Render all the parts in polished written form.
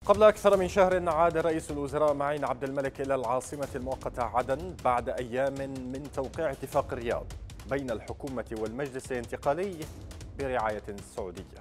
قبل أكثر من شهر عاد رئيس الوزراء معين عبد الملك إلى العاصمة المؤقتة عدن بعد أيام من توقيع اتفاق الرياض بين الحكومة والمجلس الانتقالي برعاية سعودية.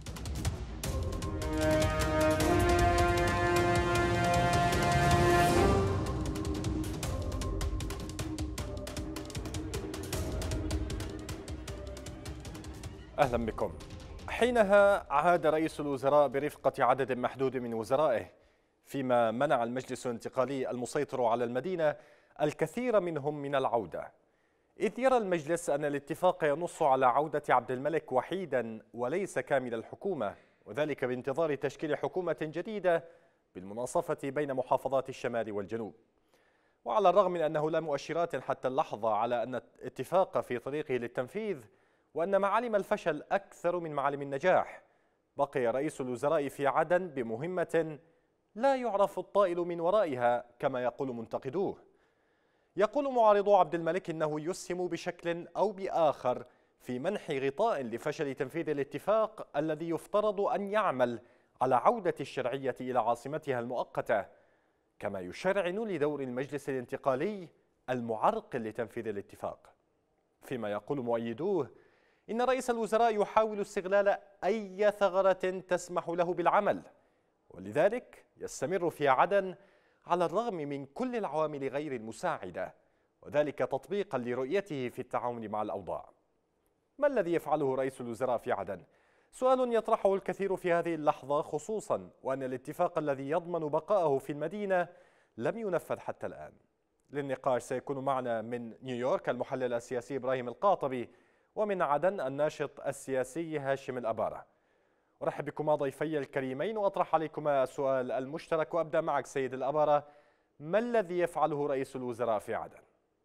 أهلا بكم. حينها عاد رئيس الوزراء برفقة عدد محدود من وزرائه، فيما منع المجلس الانتقالي المسيطر على المدينة الكثير منهم من العودة، إذ يرى المجلس أن الاتفاق ينص على عودة عبد الملك وحيدا وليس كامل الحكومة، وذلك بانتظار تشكيل حكومة جديدة بالمناصفة بين محافظات الشمال والجنوب. وعلى الرغم من أنه لا مؤشرات حتى اللحظة على أن الاتفاق في طريقه للتنفيذ، وأن معالم الفشل أكثر من معالم النجاح، بقي رئيس الوزراء في عدن بمهمة لا يعرف الطائل من ورائها كما يقول منتقدوه. يقول معارضو عبد الملك إنه يسهم بشكل أو بآخر في منح غطاء لفشل تنفيذ الاتفاق الذي يفترض أن يعمل على عودة الشرعية إلى عاصمتها المؤقتة، كما يشرعن لدور المجلس الانتقالي المعرقل لتنفيذ الاتفاق. فيما يقول مؤيدوه إن رئيس الوزراء يحاول استغلال أي ثغرة تسمح له بالعمل، ولذلك يستمر في عدن على الرغم من كل العوامل غير المساعدة، وذلك تطبيقا لرؤيته في التعامل مع الأوضاع. ما الذي يفعله رئيس الوزراء في عدن؟ سؤال يطرحه الكثير في هذه اللحظة، خصوصا وأن الاتفاق الذي يضمن بقائه في المدينة لم ينفذ حتى الآن. للنقاش سيكون معنا من نيويورك المحلل السياسي إبراهيم القاطبي، ومن عدن الناشط السياسي هاشم الأبارة. أرحب بكما ضيفي الكريمين وأطرح عليكما السؤال المشترك، وأبدأ معك سيد الأبارة. ما الذي يفعله رئيس الوزراء في عدن؟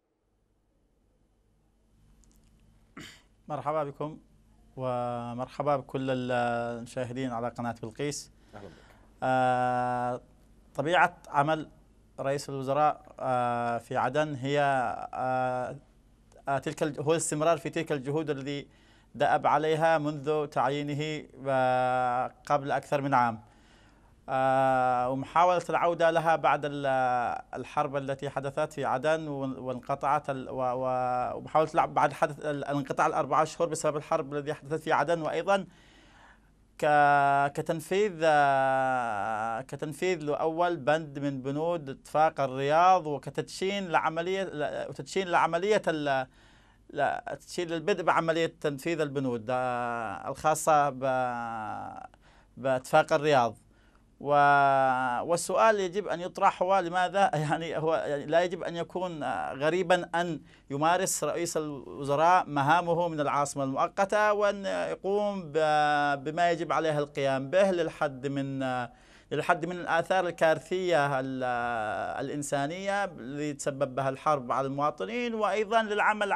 مرحبا بكم ومرحبا بكل المشاهدين على قناة بلقيس. أهلا بك. طبيعة عمل رئيس الوزراء في عدن هي هو الاستمرار في تلك الجهود التي دأب عليها منذ تعيينه قبل أكثر من عام، ومحاولة العودة لها بعد الحرب التي حدثت في عدن وانقطعت، ومحاولة بعد حدث الانقطاع الأربعة أشهر بسبب الحرب التي حدثت في عدن، وأيضا كتنفيذ لأول بند من بنود اتفاق الرياض، وكتدشين لعملية تدشين البدء بعملية تنفيذ البنود الخاصة باتفاق الرياض. والسؤال يجب أن يطرح هو لماذا لا يجب أن يكون غريبا أن يمارس رئيس الوزراء مهامه من العاصمة المؤقتة، وأن يقوم بما يجب عليه القيام به للحد من الآثار الكارثية الإنسانية التي تسبب بها الحرب على المواطنين، وأيضا للعمل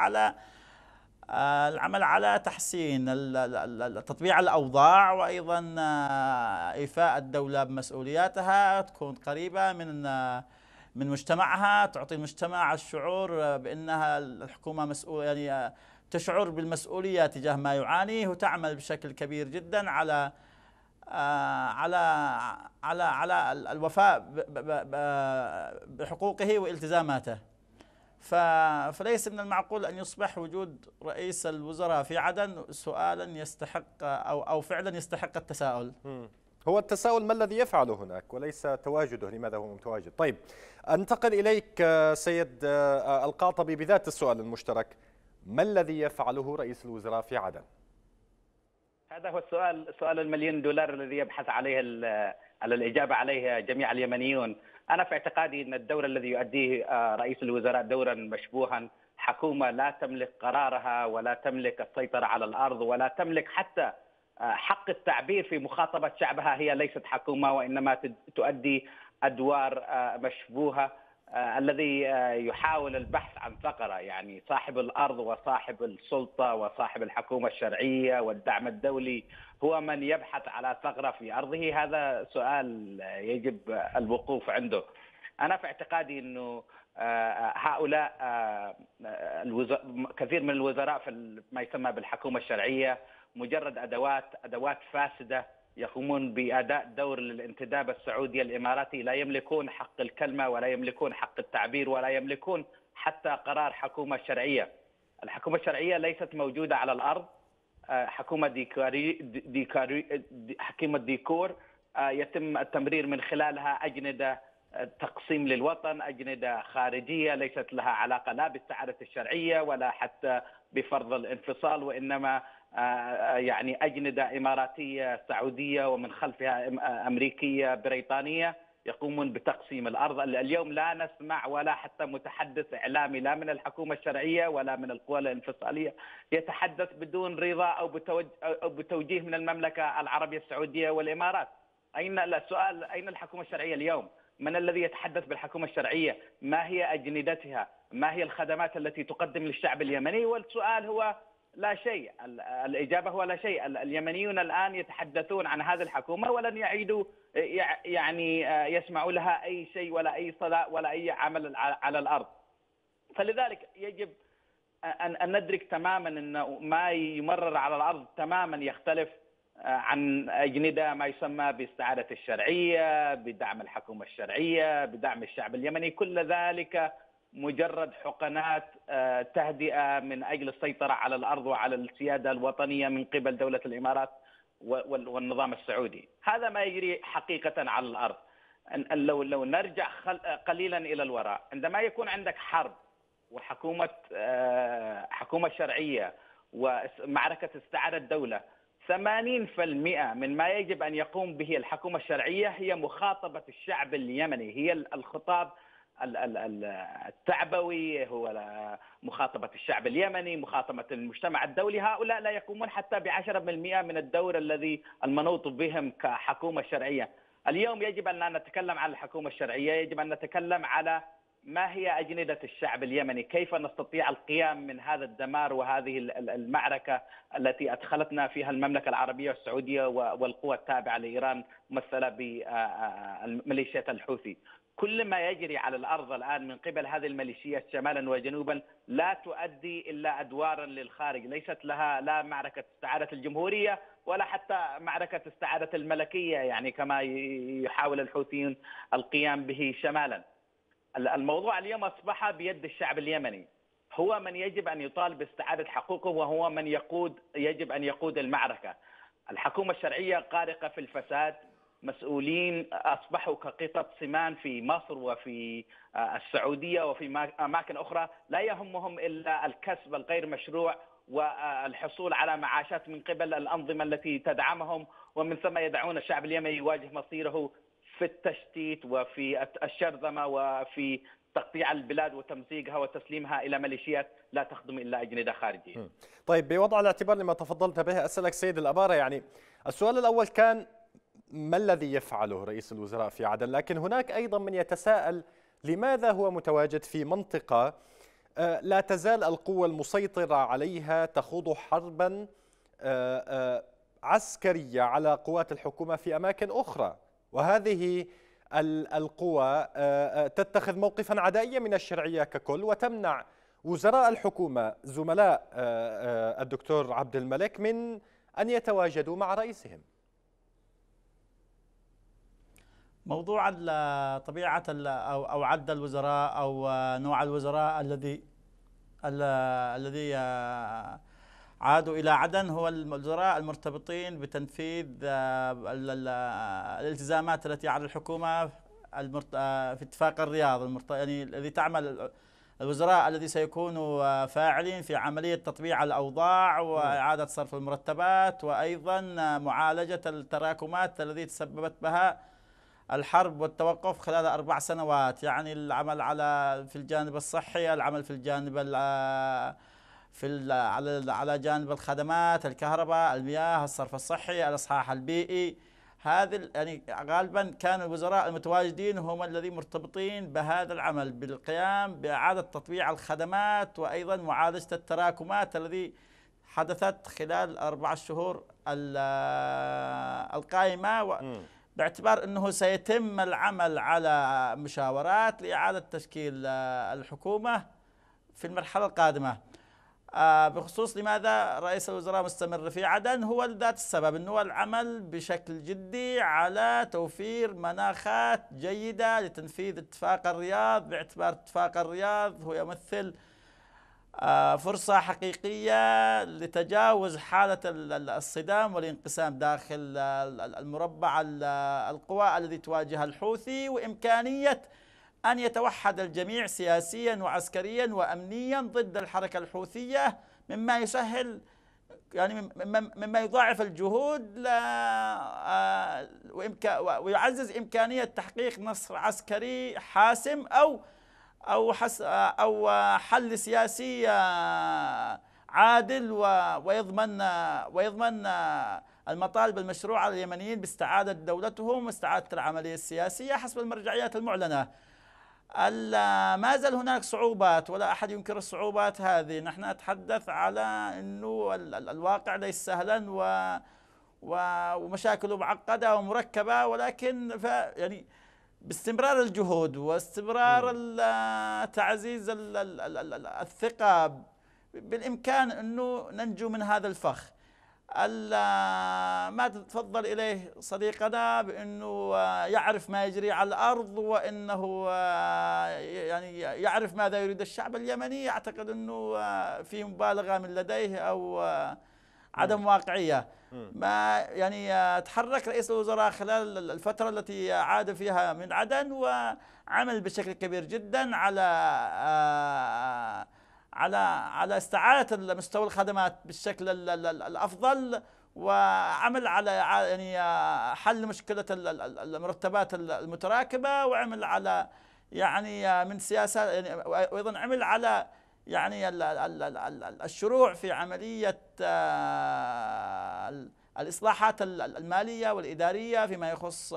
على تحسين تطبيع الأوضاع، وأيضا إيفاء الدولة بمسؤولياتها، تكون قريبة من مجتمعها، تعطي المجتمع الشعور بأنها الحكومة مسؤولة، تشعر بالمسؤولية تجاه ما يعانيه، وتعمل بشكل كبير جدا على الوفاء بحقوقه والتزاماته. فليس من المعقول أن يصبح وجود رئيس الوزراء في عدن سؤالا يستحق أو فعلا يستحق التساؤل. هو التساؤل ما الذي يفعله هناك وليس تواجده، لماذا هو متواجد؟ طيب، أنتقل إليك سيد القاطبي بذات السؤال المشترك. ما الذي يفعله رئيس الوزراء في عدن؟ هذا هو سؤال المليون دولار الذي يبحث عليه على الإجابة عليه جميع اليمنيون. أنا في اعتقادي أن الدور الذي يؤديه رئيس الوزراء دورا مشبوها. حكومة لا تملك قرارها، ولا تملك السيطرة على الأرض، ولا تملك حتى حق التعبير في مخاطبة شعبها، هي ليست حكومة، وإنما تؤدي أدوار مشبوهة. الذي يحاول البحث عن ثغرة، يعني صاحب الأرض وصاحب السلطة وصاحب الحكومة الشرعية والدعم الدولي هو من يبحث على ثغرة في أرضه. هذا سؤال يجب الوقوف عنده. أنا في اعتقادي أنه هؤلاء كثير من الوزراء في ما يسمى بالحكومة الشرعية مجرد أدوات فاسدة يقومون بأداء دور الانتداب السعودي الإماراتي، لا يملكون حق الكلمة ولا يملكون حق التعبير ولا يملكون حتى قرار حكومة شرعية. الحكومة الشرعية ليست موجودة على الأرض، حكومة حكومة ديكور يتم التمرير من خلالها أجندة تقسيم للوطن، أجندة خارجية ليست لها علاقة لا باستعادة الشرعية ولا حتى بفرض الانفصال، وإنما يعني أجندة إماراتية سعودية ومن خلفها أمريكية بريطانية يقومون بتقسيم الأرض. اليوم لا نسمع ولا حتى متحدث إعلامي لا من الحكومة الشرعية ولا من القوى الانفصالية يتحدث بدون رضا أو بتوجيه من المملكة العربية السعودية والإمارات. أين السؤال؟ أين الحكومة الشرعية اليوم؟ من الذي يتحدث بالحكومة الشرعية؟ ما هي أجندتها؟ ما هي الخدمات التي تقدم للشعب اليمني؟ والسؤال هو لا شيء، الإجابة هو لا شيء. اليمنيون الآن يتحدثون عن هذه الحكومة ولن يعيدوا يعني يسمعوا لها أي شيء ولا أي صلاة ولا أي عمل على الأرض. فلذلك يجب أن ندرك تماما أن ما يمرر على الأرض تماما يختلف عن أجندة ما يسمى باستعادة الشرعية، بدعم الحكومة الشرعية، بدعم الشعب اليمني. كل ذلك مجرد حقنات تهدئة من أجل السيطرة على الأرض وعلى السيادة الوطنية من قبل دولة الإمارات والنظام السعودي. هذا ما يجري حقيقة على الأرض. لو نرجع قليلا إلى الوراء، عندما يكون عندك حرب وحكومة حكومة شرعية ومعركة استعادة دولة، 80% من ما يجب أن يقوم به الحكومة الشرعية هي مخاطبة الشعب اليمني، هي الخطاب التعبوي، هو مخاطبة الشعب اليمني، مخاطبة المجتمع الدولي. هؤلاء لا يقومون حتى ب10% من الدور الذي المنوط بهم كحكومة شرعية. اليوم يجب أن لا نتكلم عن الحكومة الشرعية، يجب أن نتكلم على ما هي أجندة الشعب اليمني، كيف نستطيع القيام من هذا الدمار وهذه المعركة التي أدخلتنا فيها المملكة العربية السعودية والقوى التابعة لإيران ممثلة بميليشيات الحوثي. كل ما يجري على الأرض الآن من قبل هذه الميليشيات شمالا وجنوبا لا تؤدي إلا أدوارا للخارج، ليست لها لا معركة استعادة الجمهورية ولا حتى معركة استعادة الملكية، يعني كما يحاول الحوثيون القيام به شمالا. الموضوع اليوم أصبح بيد الشعب اليمني، هو من يجب أن يطالب باستعادة حقوقه وهو من يجب أن يقود المعركة. الحكومة الشرعية غارقة في الفساد، مسؤولين أصبحوا كقطط سمان في مصر وفي السعودية وفي أماكن أخرى، لا يهمهم إلا الكسب الغير مشروع والحصول على معاشات من قبل الأنظمة التي تدعمهم، ومن ثم يدعون الشعب اليمني يواجه مصيره في التشتيت وفي الشرذمة وفي تقطيع البلاد وتمزيقها وتسليمها إلى ميليشيات لا تخدم إلا أجندة خارجية. طيب، بوضع الاعتبار لما تفضلت به أسألك سيد الأبارة، يعني السؤال الأول كان ما الذي يفعله رئيس الوزراء في عدن، لكن هناك أيضا من يتساءل لماذا هو متواجد في منطقة لا تزال القوة المسيطرة عليها تخوض حربا عسكرية على قوات الحكومة في أماكن أخرى، وهذه القوى تتخذ موقفا عدائيا من الشرعية ككل وتمنع وزراء الحكومة زملاء الدكتور عبد الملك من أن يتواجدوا مع رئيسهم. موضوع طبيعة أو عدد الوزراء أو نوع الوزراء الذي عادوا إلى عدن هو الوزراء المرتبطين بتنفيذ الالتزامات التي على الحكومة في اتفاق الرياض، يعني الذي تعمل الوزراء الذي سيكونوا فاعلين في عملية تطبيع الأوضاع وإعادة صرف المرتبات وأيضا معالجة التراكمات التي تسببت بها الحرب والتوقف خلال 4 سنوات، يعني العمل في الجانب الصحي، العمل في الجانب على جانب الخدمات، الكهرباء، المياه، الصرف الصحي، الإصحاح البيئي. هذه يعني غالبا كان الوزراء المتواجدين هم الذين مرتبطين بهذا العمل بالقيام بإعادة تطبيع الخدمات وأيضا معالجة التراكمات التي حدثت خلال 4 شهور القائمة، باعتبار أنه سيتم العمل على مشاورات لإعادة تشكيل الحكومة في المرحلة القادمة. بخصوص لماذا رئيس الوزراء مستمر في عدن، هو ذات السبب أنه هو العمل بشكل جدي على توفير مناخات جيدة لتنفيذ اتفاق الرياض، باعتبار اتفاق الرياض هو يمثل فرصة حقيقية لتجاوز حالة الصدام والانقسام داخل المربع القوى الذي تواجه الحوثي، وإمكانية أن يتوحد الجميع سياسيا وعسكريا وأمنيا ضد الحركة الحوثية، مما يسهل يعني مما يضاعف الجهود ويعزز إمكانية تحقيق نصر عسكري حاسم أو حل سياسي عادل ويضمن المطالب المشروعة لليمنيين باستعادة دولتهم واستعادة العملية السياسية حسب المرجعيات المعلنة. ما زال هناك صعوبات ولا أحد ينكر الصعوبات هذه. نحن نتحدث على أنه الواقع ليس سهلا ومشاكله معقدة ومركبة، ولكن يعني باستمرار الجهود واستمرار تعزيز الثقة بالإمكان أنه ننجو من هذا الفخ. ما تفضل إليه صديقنا بأنه يعرف ما يجري على الأرض وأنه يعني يعرف ماذا يريد الشعب اليمني، أعتقد أنه في مبالغة من لديه أو عدم واقعية. ما يعني تحرك رئيس الوزراء خلال الفترة التي عاد فيها من عدن وعمل بشكل كبير جدا على استعادة مستوى الخدمات بالشكل الأفضل، وعمل على يعني حل مشكلة المرتبات المتراكبة، وعمل على يعني من سياسات يعني، وأيضا عمل على يعني الشروع في عملية الإصلاحات المالية والإدارية فيما يخص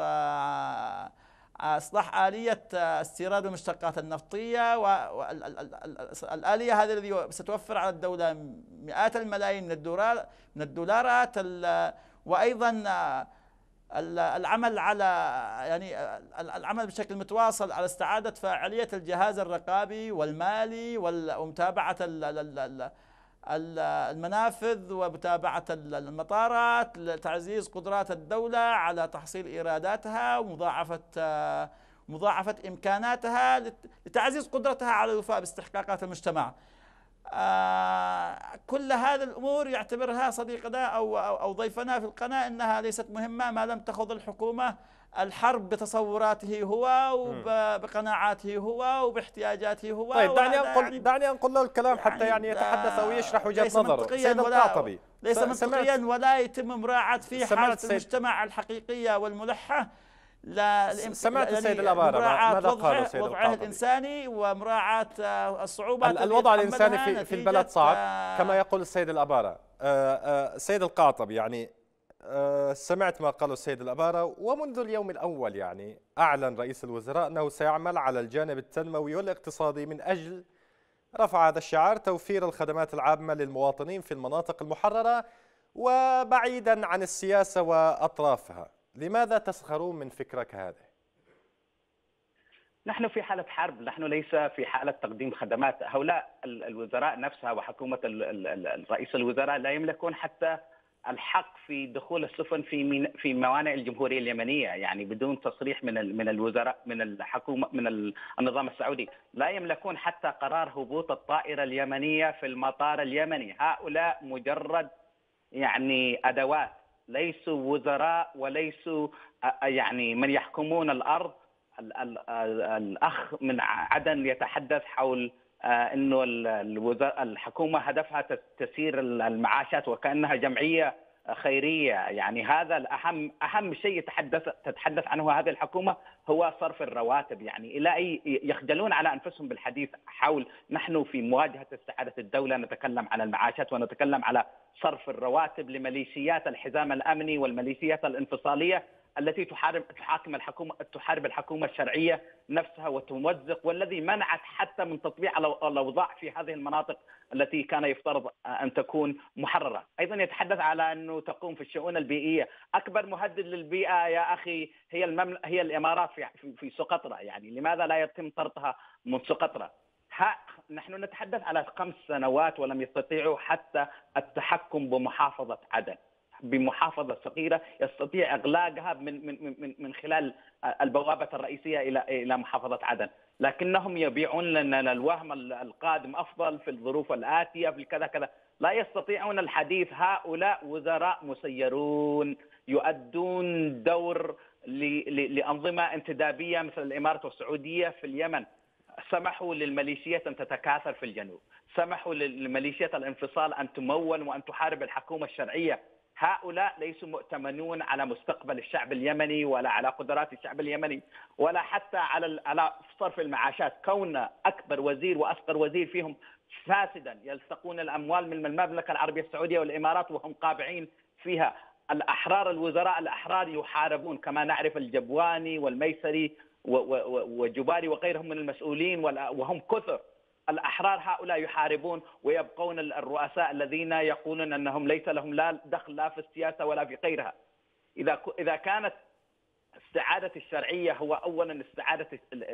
إصلاح آلية استيراد المشتقات النفطية، والآلية هذه التي ستوفر على الدولة مئات الملايين من الدولارات، وأيضا العمل على يعني العمل بشكل متواصل على استعادة فاعلية الجهاز الرقابي والمالي ومتابعة المنافذ ومتابعة المطارات لتعزيز قدرات الدولة على تحصيل إيراداتها ومضاعفة إمكاناتها لتعزيز قدرتها على الوفاء باستحقاقات المجتمع. كل هذه الأمور يعتبرها صديقنا أو ضيفنا في القناة أنها ليست مهمة ما لم تخوض الحكومة الحرب بتصوراته هو وبقناعاته هو وباحتياجاته هو. طيب دعني أنقل له الكلام حتى يعني يتحدث أو يشرح وجهة نظره. سيد القاطبي، ليس منطقيا ولا يتم مراعاة فيه حالة المجتمع الحقيقية والملحة. سمعت السيد الأبارة ماذا قال السيد وضعه الإنساني ومراعاة الصعوبات. الوضع الإنساني في البلد صعب كما يقول السيد الأبارة. السيد القاطبي يعني سمعت ما قاله السيد الأبارة، ومنذ اليوم الأول يعني أعلن رئيس الوزراء أنه سيعمل على الجانب التنموي والاقتصادي من أجل رفع هذا الشعار، توفير الخدمات العامة للمواطنين في المناطق المحررة وبعيدا عن السياسة وأطرافها. لماذا تسخرون من فكرة كهذه؟ نحن في حالة حرب، نحن ليس في حالة تقديم خدمات. هؤلاء الوزراء نفسها وحكومة رئيس الوزراء لا يملكون حتى الحق في دخول السفن في موانئ الجمهورية اليمنية، يعني بدون تصريح من الوزراء من الحكومة من النظام السعودي. لا يملكون حتى قرار هبوط الطائرة اليمنية في المطار اليمني. هؤلاء مجرد يعني أدوات، ليسوا وزراء وليسوا يعني من يحكمون الأرض. الأخ من عدن يتحدث حول أنه الحكومة هدفها تسيير المعاشات وكأنها جمعية خيرية. يعني هذا أهم شيء تتحدث عنه هذه الحكومة هو صرف الرواتب. يعني إلى يخجلون على أنفسهم بالحديث حول نحن في مواجهة استعادة الدولة نتكلم عن المعاشات ونتكلم على صرف الرواتب لميليشيات الحزام الأمني والميليشيات الانفصالية التي تحارب الحكومة الشرعية نفسها وتمزق، والذي منعت حتى من تطبيع الأوضاع في هذه المناطق التي كان يفترض أن تكون محررة. أيضا يتحدث على أنه تقوم في الشؤون البيئية. أكبر مهدد للبيئة يا أخي هي الإمارات في سقطرى. يعني لماذا لا يتم طردها من سقطرى؟ نحن نتحدث على 5 سنوات ولم يستطيعوا حتى التحكم بمحافظة عدن، بمحافظة صغيرة يستطيع إغلاقها من خلال البوابة الرئيسية إلى محافظة عدن، لكنهم يبيعون لنا الوهم القادم أفضل في الظروف الآتية في كذا كذا. لا يستطيعون الحديث. هؤلاء وزراء مسيرون يؤدون دور لأنظمة انتدابية مثل الإمارات والسعودية في اليمن. سمحوا للميليشيات أن تتكاثر في الجنوب، سمحوا للميليشيات الانفصال أن تمول وأن تحارب الحكومة الشرعية. هؤلاء ليسوا مؤتمنون على مستقبل الشعب اليمني ولا على قدرات الشعب اليمني ولا حتى على صرف المعاشات. كون أكبر وزير وأصغر وزير فيهم فاسدا يلتقون الأموال من المملكة العربية السعودية والإمارات وهم قابعين فيها. الوزراء الأحرار يحاربون كما نعرف، الجبواني والميسري وجباري وغيرهم من المسؤولين وهم كثر. الأحرار هؤلاء يحاربون ويبقون الرؤساء الذين يقولون أنهم ليس لهم لا دخل لا في السياسة ولا في غيرها. إذا كانت استعادة الشرعية هو أولا استعادة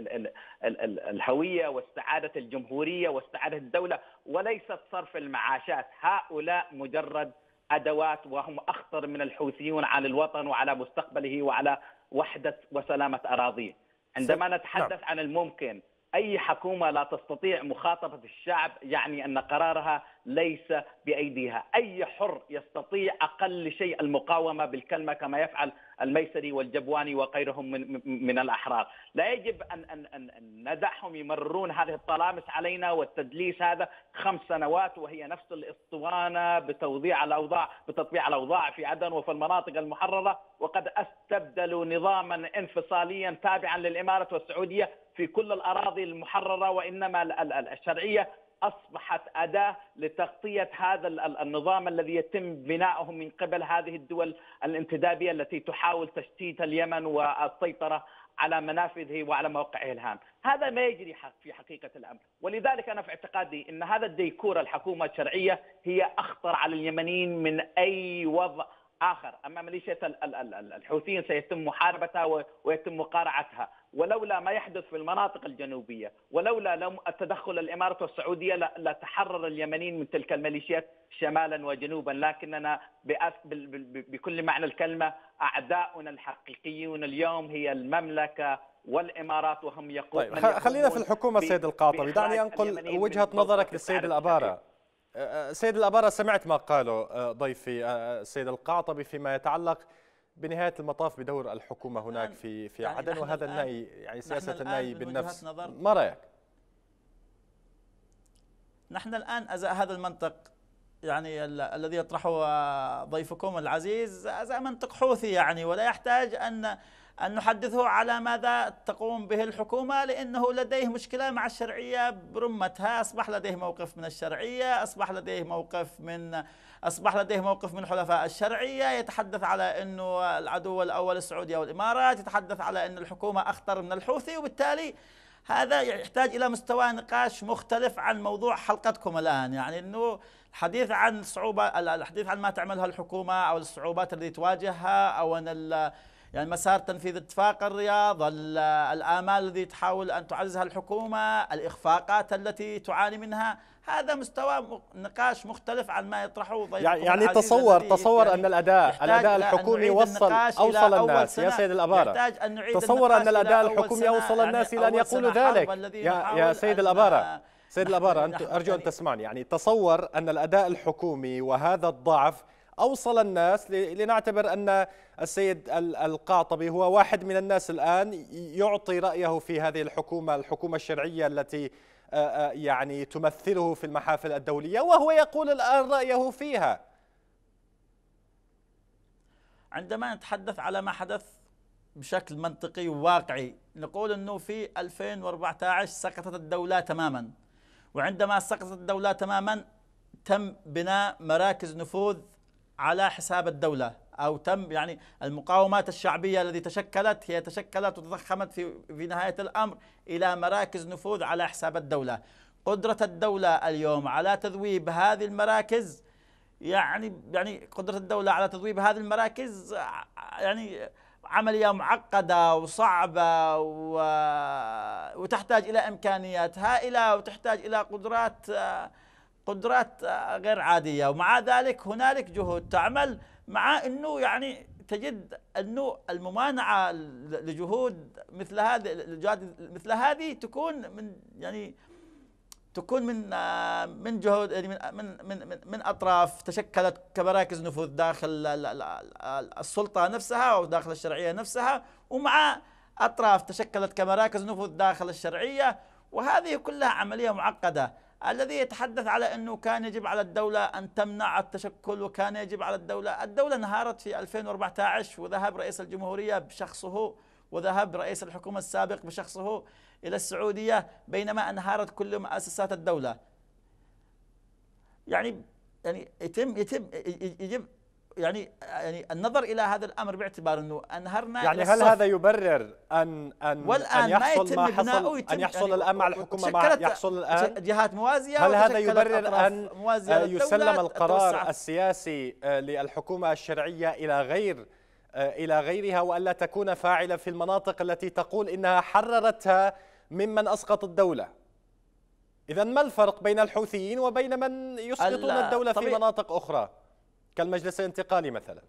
الهوية واستعادة الجمهورية واستعادة الدولة وليست صرف المعاشات، هؤلاء مجرد أدوات وهم أخطر من الحوثيون على الوطن وعلى مستقبله وعلى وحدة وسلامة أراضيه. عندما نتحدث عن الممكن، أي حكومة لا تستطيع مخاطبة الشعب يعني أن قرارها ليس بأيديها. أي حر يستطيع أقل شيء المقاومة بالكلمة كما يفعل الميسري والجبواني وغيرهم من الأحرار. لا يجب أن ندعهم يمررون هذه الطلامس علينا والتدليس هذا 5 سنوات وهي نفس الاسطوانة بتطبيع الأوضاع في عدن وفي المناطق المحررة، وقد استبدلوا نظاما انفصاليا تابعا للإمارات والسعودية في كل الأراضي المحررة، وإنما الشرعية أصبحت أداة لتغطية هذا النظام الذي يتم بناؤه من قبل هذه الدول الانتدابية التي تحاول تشتيت اليمن والسيطرة على منافذه وعلى موقعه الهام. هذا ما يجري في حقيقة الأمر، ولذلك أنا في اعتقادي أن هذا الديكور الحكومة الشرعية هي أخطر على اليمنيين من أي وضع آخر. أما ميليشيا الحوثيين سيتم محاربتها ويتم مقارعتها، ولولا ما يحدث في المناطق الجنوبية ولولا التدخل الإمارات والسعودية لتحرر اليمنيين من تلك الميليشيات شمالا وجنوبا. لكننا بكل معنى الكلمة أعداؤنا الحقيقيون اليوم هي المملكة والإمارات، وهم يقولون. طيب خلينا في الحكومة سيد القاطبي، دعني أنقل وجهة نظرك للسيد الأبارة. سيد الأبارة، سمعت ما قاله ضيفي السيد القاطبي فيما يتعلق بنهاية المطاف بدور الحكومة هناك في يعني عدن، وهذا النهي يعني سياسة النهي بالنفس. ما رأيك؟ نحن الآن أزاء هذا المنطق يعني الذي يطرحه ضيفكم العزيز أزاء منطق حوثي يعني، ولا يحتاج أن نحدثه على ماذا تقوم به الحكومة، لأنه لديه مشكلة مع الشرعية برمتها. أصبح لديه موقف من الشرعية، أصبح لديه موقف من حلفاء الشرعية، يتحدث على أنه العدو الأول السعودية والإمارات، يتحدث على أن الحكومة أخطر من الحوثي، وبالتالي هذا يحتاج إلى مستوى نقاش مختلف عن موضوع حلقتكم الآن. يعني أنه الحديث عن ما تعملها الحكومة أو الصعوبات التي تواجهها، أو أن يعني مسار تنفيذ اتفاق الرياض، الآمال التي تحاول أن تعززها الحكومة، الإخفاقات التي تعاني منها، هذا مستوى نقاش مختلف عن ما يطرحه ضيفكم يعني تصور أن الأداء الحكومي أوصل الناس. يا سيد الأبارة، تصور أن الأداء الحكومي أوصل الناس إلى أن يقولوا ذلك. يا سيد الأبارة أنت أرجو أن تسمعني. يعني تصور أن الأداء الحكومي وهذا الضعف أوصل الناس لنعتبر أن السيد القاطبي هو واحد من الناس الآن يعطي رأيه في هذه الحكومة الشرعية التي يعني تمثله في المحافل الدولية، وهو يقول الآن رأيه فيها. عندما نتحدث على ما حدث بشكل منطقي وواقعي، نقول أنه في 2014 سقطت الدولة تماما، وعندما سقطت الدولة تماما تم بناء مراكز نفوذ على حساب الدولة، أو تم يعني المقاومات الشعبية التي تشكلت وتضخمت في نهاية الأمر إلى مراكز نفوذ على حساب الدولة. قدرة الدولة اليوم على تذويب هذه المراكز يعني قدرة الدولة على تذويب هذه المراكز يعني عملية معقدة وصعبة وتحتاج إلى إمكانيات هائلة وتحتاج إلى قدرات غير عادية. ومع ذلك هنالك جهود تعمل، مع أنه يعني تجد أنه الممانعة لجهود مثل هذه تكون من جهود، يعني من اطراف تشكلت كمراكز نفوذ داخل السلطه نفسها او داخل الشرعيه نفسها، ومع اطراف تشكلت كمراكز نفوذ داخل الشرعيه، وهذه كلها عمليه معقده. الذي يتحدث على انه كان يجب على الدوله ان تمنع التشكل، وكان يجب على الدوله انهارت في 2014 وذهب رئيس الجمهوريه بشخصه وذهب رئيس الحكومه السابق بشخصه إلى السعودية بينما انهارت كل مؤسسات الدولة. يعني يجب يعني النظر إلى هذا الأمر باعتبار أنه أنهرنا. يعني هل هذا يبرر أن يحصل ما حصل، أن يحصل الآن مع الحكومة ما يحصل الآن جهات موازية؟ هل هذا يبرر أن يسلم القرار السياسي للحكومة الشرعية إلى غيرها وألا تكون فاعلة في المناطق التي تقول إنها حررتها ممن أسقط الدولة؟ إذن ما الفرق بين الحوثيين وبين من يسقطون الدولة في مناطق أخرى كالمجلس الانتقالي مثلا؟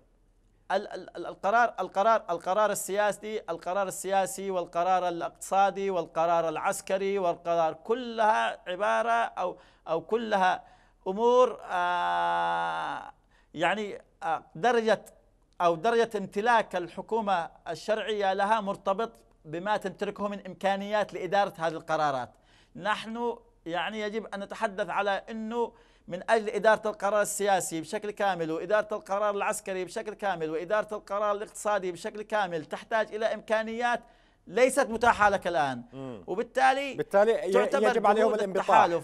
القرار السياسي والقرار الاقتصادي والقرار العسكري والقرار كلها عبارة أو كلها أمور يعني درجة امتلاك الحكومة الشرعية لها مرتبط بما تمتلكه من إمكانيات لإدارة هذه القرارات. نحن يعني يجب أن نتحدث على أنه من أجل إدارة القرار السياسي بشكل كامل وإدارة القرار العسكري بشكل كامل وإدارة القرار الاقتصادي بشكل كامل تحتاج إلى إمكانيات ليست متاحة لك الآن، وبالتالي يجب عليهم الانبطاح.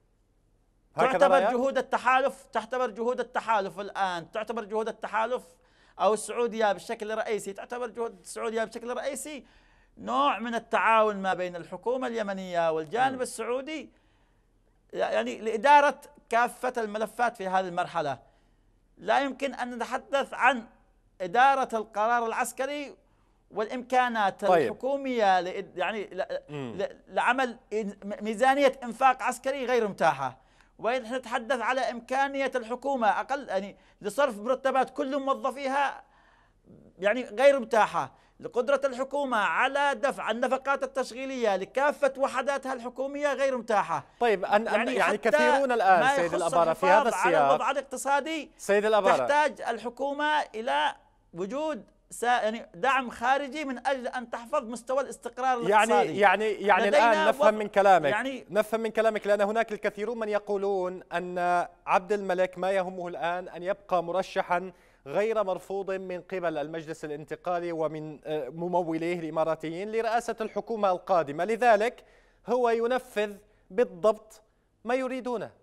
تعتبر جهود التحالف الآن، تعتبر جهود التحالف أو السعودية بشكل رئيسي، تعتبر جهود السعودية بشكل رئيسي نوع من التعاون ما بين الحكومة اليمنية والجانب السعودي يعني لإدارة كافة الملفات في هذه المرحلة. لا يمكن أن نتحدث عن إدارة القرار العسكري والإمكانات الحكومية يعني لعمل ميزانية إنفاق عسكري غير متاحة، ونحن نتحدث على إمكانية الحكومة أقل يعني لصرف مرتبات كل موظفيها يعني غير متاحة، لقدرة الحكومة على دفع النفقات التشغيلية لكافة وحداتها الحكومية غير متاحة. طيب يعني كثيرون الآن سيد الأبارة في هذا السياق على الوضع الاقتصادي سيد الأبارة تحتاج الحكومة إلى وجود يعني دعم خارجي من أجل أن تحفظ مستوى الاستقرار الاقتصادي. يعني الآن نفهم من كلامك لأن هناك الكثيرون من يقولون أن عبد الملك ما يهمه الآن أن يبقى مرشحا غير مرفوض من قبل المجلس الانتقالي ومن مموليه الإماراتيين لرئاسة الحكومة القادمة، لذلك هو ينفذ بالضبط ما يريدونه.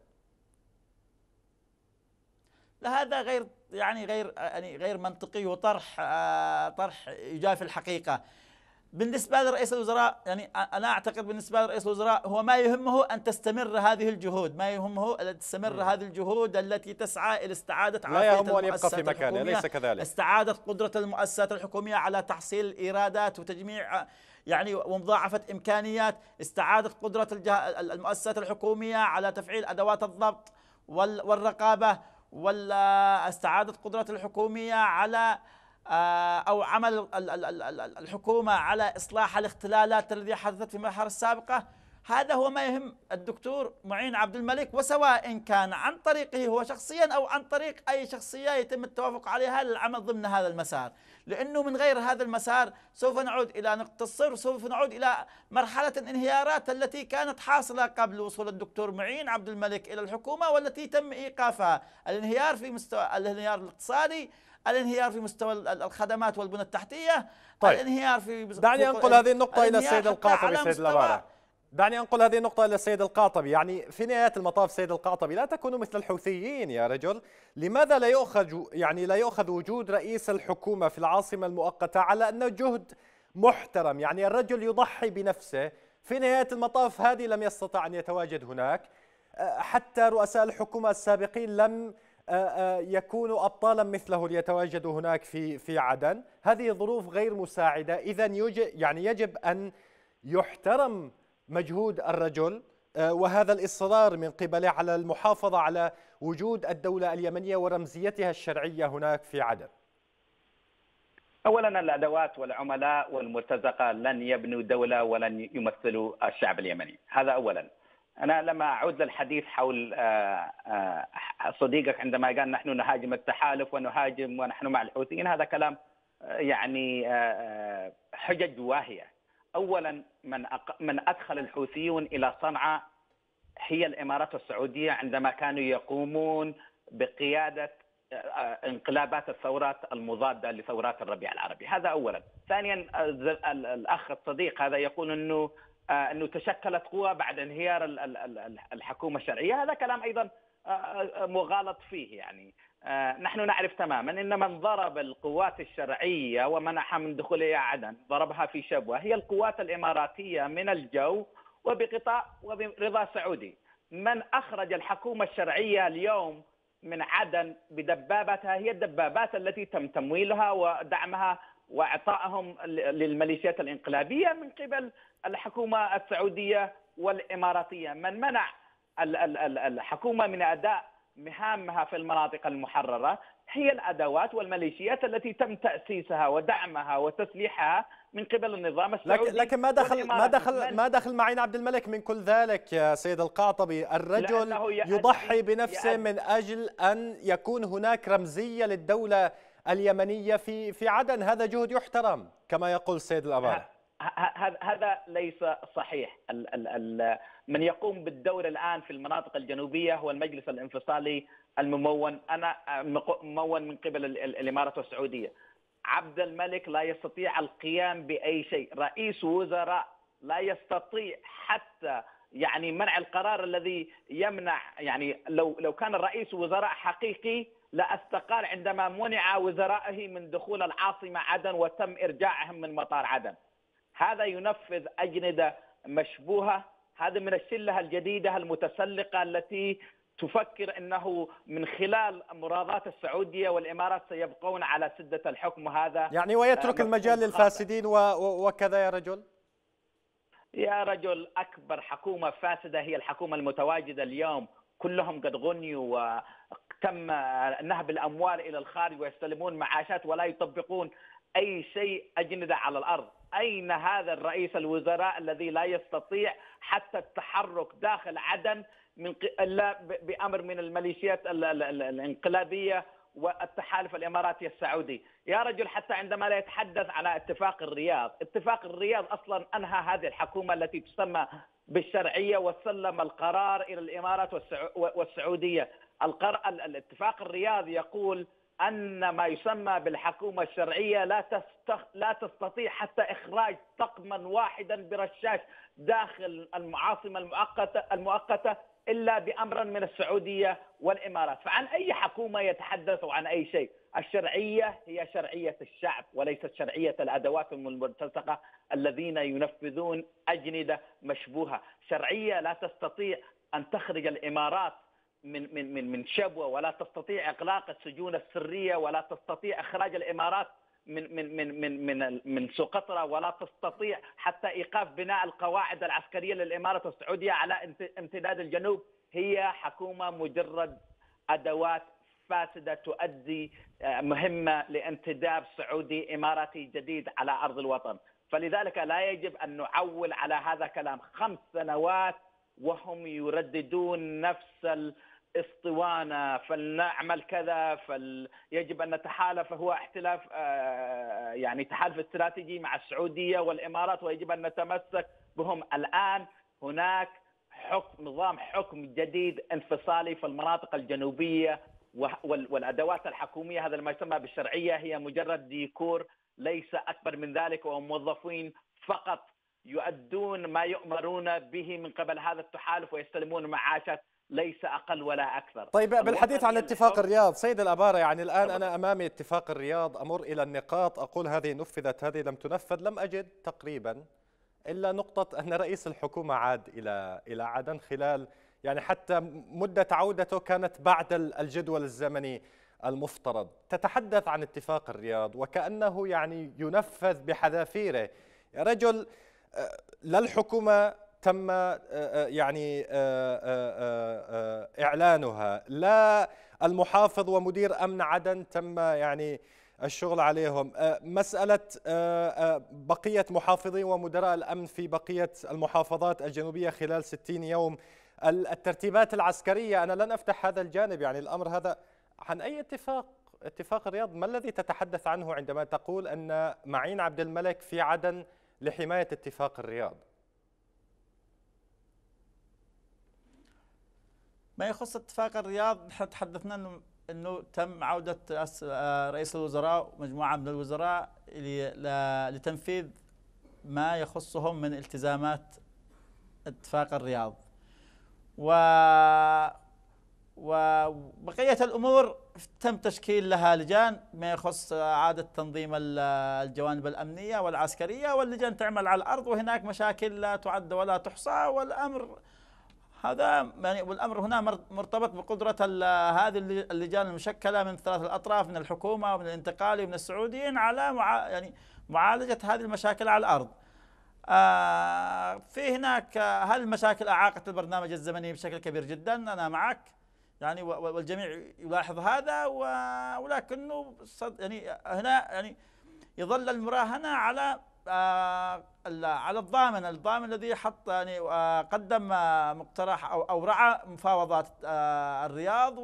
هذا غير منطقي وطرح يجافي الحقيقة. بالنسبة لرئيس الوزراء يعني أنا أعتقد بالنسبة لرئيس الوزراء هو ما يهمه أن تستمر هذه الجهود، ما يهمه أن تستمر هذه الجهود التي تسعى إلى استعادة عافية المؤسسات الحكومية، ليس كذلك. استعادة قدرة المؤسسات الحكومية على تحصيل الإيرادات وتجميع يعني ومضاعفة إمكانيات، استعادة قدرة المؤسسات الحكومية على تفعيل أدوات الضبط والرقابة، واستعادة قدرة الحكومية على أو عمل الحكومة على إصلاح الاختلالات التي حدثت في المرحلة السابقة. هذا هو ما يهم الدكتور معين عبد الملك، وسواء كان عن طريقه هو شخصيا أو عن طريق أي شخصية يتم التوافق عليها للعمل ضمن هذا المسار، لأنه من غير هذا المسار سوف نعود إلى نقطة الصفر، سوف نعود إلى مرحلة الانهيارات التي كانت حاصلة قبل وصول الدكتور معين عبد الملك إلى الحكومة والتي تم إيقافها. الانهيار في مستوى الانهيار الاقتصادي، الانهيار في مستوى الخدمات والبنى التحتية، الانهيار في دعني أنقل هذه النقطة إلى السيد القاطبي. سيد الأبارة دعني أنقل هذه النقطة إلى السيد القاطبي. يعني في نهاية المطاف سيد القاطبي لا تكونوا مثل الحوثيين يا رجل. لماذا لا يؤخذ وجود رئيس الحكومة في العاصمة المؤقتة على أنه جهد محترم؟ يعني الرجل يضحي بنفسه، في نهاية المطاف هذه لم يستطع أن يتواجد هناك، حتى رؤساء الحكومة السابقين لم يكونوا أبطالا مثله ليتواجدوا هناك في عدن. هذه ظروف غير مساعدة، إذا يعني يجب أن يحترم مجهود الرجل وهذا الإصرار من قبله على المحافظة على وجود الدولة اليمنية ورمزيتها الشرعية هناك في عدن. أولا الأدوات والعملاء والمرتزقة لن يبنوا دولة ولن يمثلوا الشعب اليمني، هذا أولا. أنا لما أعود للحديث حول صديقك عندما قال نحن نهاجم التحالف ونهاجم ونحن مع الحوثيين، هذا كلام يعني حجج واهية. أولا من أدخل الحوثيون إلى صنعاء هي الإمارات السعودية عندما كانوا يقومون بقيادة انقلابات الثورات المضادة لثورات الربيع العربي، هذا أولا. ثانيا الأخ الصديق هذا يقول أنه تشكلت قوى بعد انهيار الحكومة الشرعية، هذا كلام أيضا مغالط فيه. يعني نحن نعرف تماما أن من ضرب القوات الشرعية ومنعها من دخولها عدن ضربها في شبوة هي القوات الإماراتية من الجو وبقطاع وبرضا سعودي. من أخرج الحكومة الشرعية اليوم من عدن بدباباتها هي الدبابات التي تم تمويلها ودعمها وإعطائهم للميليشيات الإنقلابية من قبل الحكومة السعودية والإماراتية. من منع الحكومة من أداء مهامها في المناطق المحررة هي الأدوات والميليشيات التي تم تأسيسها ودعمها وتسليحها من قبل النظام السعودي. لكن ما دخل معين عبد الملك من كل ذلك يا سيد القعطبي؟ الرجل يضحي بنفسه من أجل أن يكون هناك رمزية للدولة اليمنية في عدن، هذا جهد يحترم كما يقول السيد الأباري. هذا ليس صحيح. من يقوم بالدور الآن في المناطق الجنوبية هو المجلس الانفصالي الممون من قبل الإمارات والسعودية. عبد الملك لا يستطيع القيام بأي شيء، رئيس وزراء لا يستطيع حتى يعني منع القرار الذي يمنع. يعني لو كان الرئيس وزراء حقيقي لا استقال عندما منع وزرائه من دخول العاصمة عدن وتم إرجاعهم من مطار عدن. هذا ينفذ أجندة مشبوهة، هذا من الشلة الجديدة المتسلقة التي تفكر أنه من خلال مراضات السعودية والإمارات سيبقون على سدة الحكم، وهذا يعني ويترك المجال للفاسدين وكذا يا رجل. يا رجل، أكبر حكومة فاسدة هي الحكومة المتواجدة اليوم، كلهم قد غنيوا وتم نهب الأموال إلى الخارج ويستلمون معاشات ولا يطبقون أي شيء أجندة على الأرض. أين هذا الرئيس الوزراء الذي لا يستطيع حتى التحرك داخل عدن إلا بأمر من الميليشيات الانقلابية والتحالف الإماراتي السعودي؟ يا رجل، حتى عندما لا يتحدث على اتفاق الرياض أصلا أنهى هذه الحكومة التي تسمى بالشرعية وسلم القرار إلى الإمارات والسعودية. الاتفاق الرياض يقول أن ما يسمى بالحكومة الشرعية لا تستطيع حتى إخراج طقما واحدا برشاش داخل العاصمة المؤقتة إلا بأمر من السعودية والإمارات. فعن أي حكومة يتحدث عن أي شيء؟ الشرعية هي شرعية الشعب وليست شرعية الأدوات الملتصقة الذين ينفذون أجندة مشبوهة. شرعية لا تستطيع أن تخرج الإمارات من شبوة، ولا تستطيع إغلاق السجون السرية، ولا تستطيع إخراج الإمارات من سقطرى، ولا تستطيع حتى إيقاف بناء القواعد العسكرية للإمارات السعودية على امتداد الجنوب. هي حكومة مجرد أدوات فاسدة تؤدي مهمة لانتداب سعودي إماراتي جديد على أرض الوطن. فلذلك لا يجب أن نعول على هذا كلام. 5 سنوات وهم يرددون نفس الاسطوانة، فلنعمل كذا، فيجب أن نتحالف، هو احتلاف يعني تحالف استراتيجي مع السعودية والإمارات ويجب أن نتمسك بهم. الآن هناك نظام حكم جديد انفصالي في المناطق الجنوبية، والأدوات الحكومية هذا ما يسمى بالشرعية هي مجرد ديكور ليس أكبر من ذلك، وموظفين فقط يؤدون ما يؤمرون به من قبل هذا التحالف ويستلمون معاشات، ليس أقل ولا أكثر. طيب، بالحديث عن اتفاق الرياض سيد الأبارة، يعني الآن أنا أمامي اتفاق الرياض، أمر إلى النقاط، أقول هذه نفذت هذه لم تنفذ، لم أجد تقريبا إلا نقطة أن رئيس الحكومة عاد إلى عدن خلال يعني حتى مدة عودته كانت بعد الجدول الزمني المفترض. تتحدث عن اتفاق الرياض وكأنه يعني ينفذ بحذافيره. يا رجل، لا الحكومة تم يعني إعلانها، لا المحافظ ومدير أمن عدن تم يعني الشغل عليهم، مسألة بقية محافظي ومدراء الأمن في بقية المحافظات الجنوبية خلال 60 يوم، الترتيبات العسكرية. أنا لن أفتح هذا الجانب، يعني الأمر هذا عن أي اتفاق الرياض؟ ما الذي تتحدث عنه عندما تقول أن معين عبد الملك في عدن لحماية اتفاق الرياض؟ ما يخص اتفاق الرياض، نحن تحدثنا انه تم عودة رئيس الوزراء ومجموعة من الوزراء لتنفيذ ما يخصهم من التزامات اتفاق الرياض، وبقية الأمور تم تشكيل لها لجان ما يخص إعادة تنظيم الجوانب الأمنية والعسكرية، واللجان تعمل على الأرض، وهناك مشاكل لا تعد ولا تحصى، والأمر هذا يعني والأمر هنا مرتبط بقدرة هذه اللجان المشكلة من ثلاث الأطراف، من الحكومة ومن الانتقالي ومن السعوديين، على يعني معالجة هذه المشاكل على الأرض. في هناك هل المشاكل أعاقت البرنامج الزمني بشكل كبير جدا، أنا معك يعني، والجميع يلاحظ هذا، ولكنه يعني هنا يعني يظل المراهنة على الضامن الذي حط يعني قدم مقترح أو رعى مفاوضات الرياض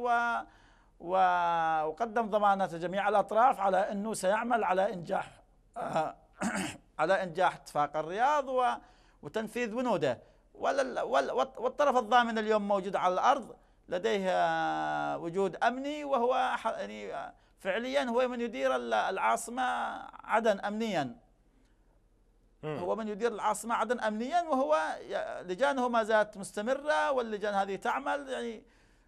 وقدم ضمانات جميع الأطراف على أنه سيعمل على إنجاح على إنجاح اتفاق الرياض وتنفيذ بنوده. والطرف الضامن اليوم موجود على الأرض، لديه وجود أمني، وهو يعني فعليا هو من يدير العاصمة عدن أمنيا، هو من يدير العاصمة عدن أمنيا، وهو لجانه ما زالت مستمرة، واللجان هذه تعمل يعني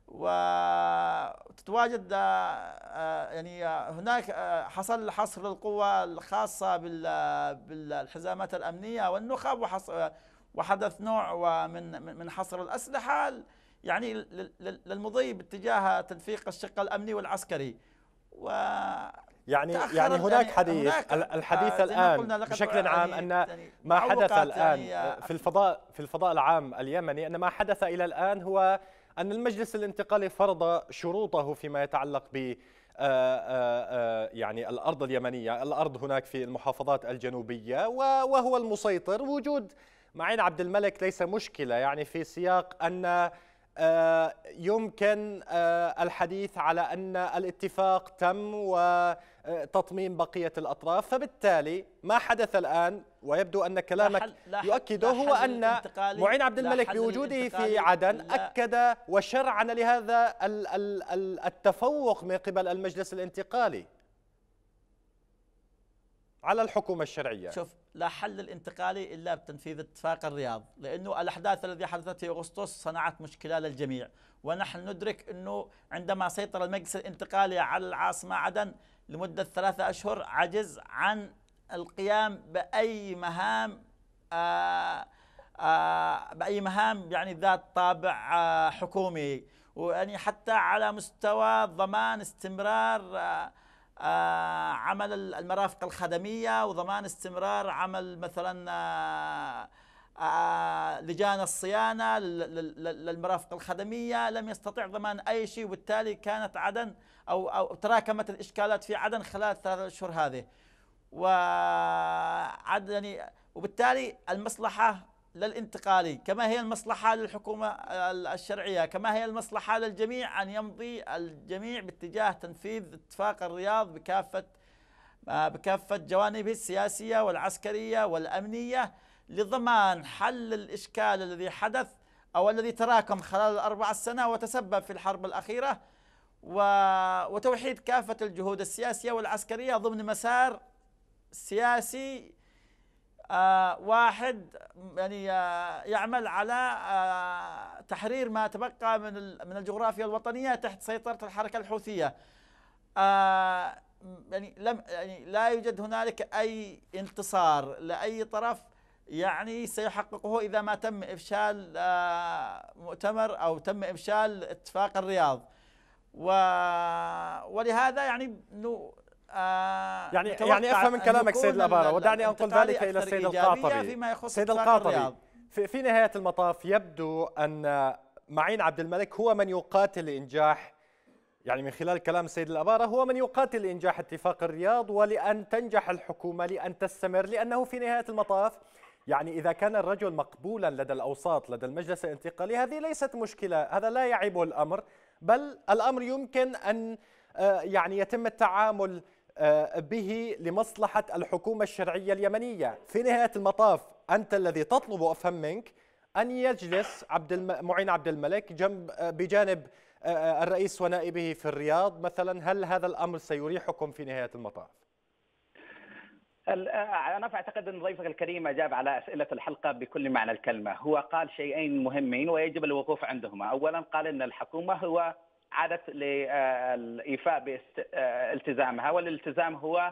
وتتواجد يعني هناك حصل حصر للقوى الخاصة بالحزامات الأمنية والنخب، وحدث نوع من حصر الأسلحة يعني للمضي باتجاه تدفيق الشق الأمني والعسكري. يعني هناك حديث، الحديث الآن بشكل عام أن يعني ما حدث الآن يعني في الفضاء العام اليمني، أن ما حدث إلى الآن هو أن المجلس الانتقالي فرض شروطه فيما يتعلق ب يعني الأرض اليمنية، الأرض هناك في المحافظات الجنوبية، وهو المسيطر. وجود معين عبد الملك ليس مشكلة، يعني في سياق أن يمكن الحديث على أن الاتفاق تم وتطمين بقية الأطراف، فبالتالي ما حدث الآن ويبدو أن كلامك يؤكده هو أن معين عبد الملك بوجوده في عدن أكد وشرعن لهذا التفوق من قبل المجلس الانتقالي على الحكومة الشرعية. شوف، لا حل للانتقالي إلا بتنفيذ اتفاق الرياض، لأنه الأحداث التي حدثت في أغسطس صنعت مشكلة للجميع، ونحن ندرك أنه عندما سيطر المجلس الانتقالي على العاصمة عدن لمدة 3 أشهر عجز عن القيام بأي مهام يعني ذات طابع حكومي، ويعني حتى على مستوى ضمان استمرار عمل المرافق الخدمية، وضمان استمرار عمل مثلا لجان الصيانة للمرافق الخدمية، لم يستطع ضمان أي شيء، وبالتالي كانت عدن أو تراكمت الإشكالات في عدن خلال 3 أشهر هذه. وبالتالي المصلحة للانتقالي كما هي المصلحة للحكومة الشرعية كما هي المصلحة للجميع أن يمضي الجميع باتجاه تنفيذ اتفاق الرياض بكافة جوانبه السياسية والعسكرية والأمنية، لضمان حل الإشكال الذي حدث أو الذي تراكم خلال 4 سنوات وتسبب في الحرب الأخيرة، وتوحيد كافة الجهود السياسية والعسكرية ضمن مسار سياسي واحد، يعني يعمل على تحرير ما تبقى من الجغرافيا الوطنية تحت سيطرة الحركة الحوثية. يعني لا يوجد هنالك أي انتصار لأي طرف يعني سيحققه إذا ما تم إفشال مؤتمر أو تم إفشال اتفاق الرياض. ولهذا يعني يعني افهم من كلامك سيد الأبارة، ودعني انقل ذلك الى السيد القاطبي. فيما يخص سيد اتفاق القاطبي، الرياض. في نهاية المطاف يبدو ان معين عبد الملك هو من يقاتل لإنجاح، يعني من خلال كلام السيد الأبارة هو من يقاتل لإنجاح اتفاق الرياض ولأن تنجح الحكومة، لأن تستمر، لأنه في نهاية المطاف يعني إذا كان الرجل مقبولا لدى الأوساط لدى المجلس الانتقالي هذه ليست مشكلة، هذا لا يعيبه الأمر، بل الأمر يمكن أن يعني يتم التعامل به لمصلحة الحكومة الشرعية اليمنية. في نهاية المطاف أنت الذي تطلب، أفهم منك، أن يجلس معين عبد الملك بجانب الرئيس ونائبه في الرياض مثلا. هل هذا الأمر سيريحكم في نهاية المطاف؟ أنا أعتقد أن ضيفك الكريم أجاب على أسئلة الحلقة بكل معنى الكلمة. هو قال شيئين مهمين ويجب الوقوف عندهما. أولا قال أن الحكومة هو عادت للإيفاء بالتزامها، والالتزام هو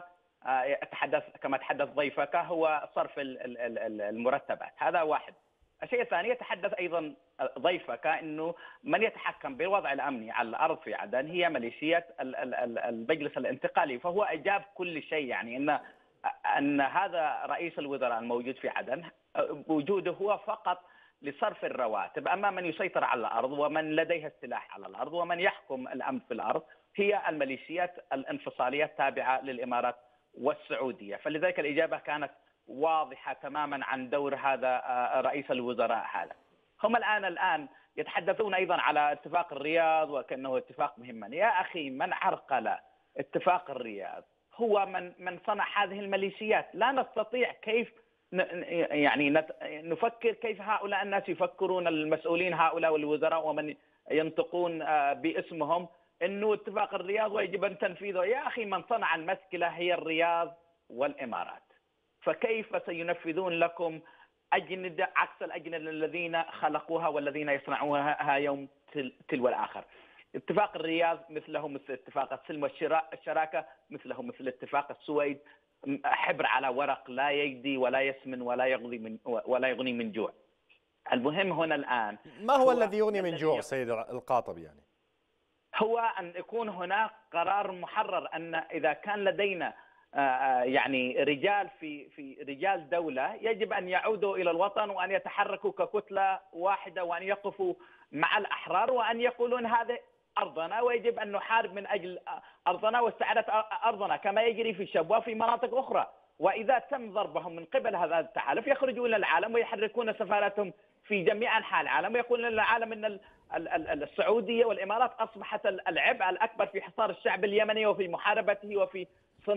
كما تحدث ضيفك هو صرف المرتبات. هذا واحد. الشيء الثاني يتحدث أيضا ضيفك أنه من يتحكم بالوضع الأمني على الأرض في عدن هي ميليشيات المجلس الانتقالي، فهو أجاب كل شيء. يعني أن هذا رئيس الوزراء الموجود في عدن وجوده هو فقط لصرف الرواتب، أما من يسيطر على الأرض ومن لديها السلاح على الأرض ومن يحكم الأمن في الأرض هي الميليشيات الانفصالية التابعة للإمارات والسعودية. فلذلك الإجابة كانت واضحة تماما عن دور هذا رئيس الوزراء. هذا هم الآن يتحدثون أيضا على اتفاق الرياض وكأنه اتفاق مهما. يا أخي، من عرقل اتفاق الرياض هو من صنع هذه الميليشيات. لا نستطيع كيف يعني نفكر كيف هؤلاء الناس يفكرون، المسؤولين هؤلاء والوزراء ومن ينطقون باسمهم أنه اتفاق الرياض ويجب أن تنفيذه. يا أخي، من صنع المشكلة هي الرياض والإمارات، فكيف سينفذون لكم أجندة عكس الأجندة الذين خلقوها والذين يصنعوها يوم تلو الآخر؟ اتفاق الرياض مثله مثل اتفاق السلم والشراكة، مثله مثل اتفاق السويد، حبر على ورق لا يجدي ولا يسمن ولا يغني من جوع. المهم هنا الآن ما هو الذي يغني من جوع سيد القاطبي؟ يعني هو أن يكون هناك قرار محرر، أن إذا كان لدينا يعني رجال في رجال دولة يجب أن يعودوا إلى الوطن وأن يتحركوا ككتلة واحدة وأن يقفوا مع الأحرار وأن يقولون هذا أرضنا ويجب أن نحارب من أجل أرضنا واستعادة أرضنا كما يجري في شبوة في مناطق أخرى. وإذا تم ضربهم من قبل هذا التحالف يخرجون إلى العالم ويحركون سفاراتهم في جميع أنحاء العالم ويقولون للعالم أن السعودية والإمارات أصبحت العبء الأكبر في حصار الشعب اليمني وفي محاربته وفي